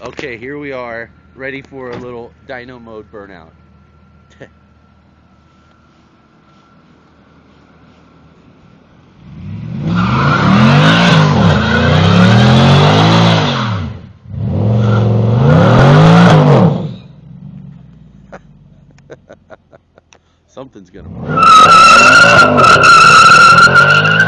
Okay, here we are, ready for a little dyno mode burnout. Something's gonna burn.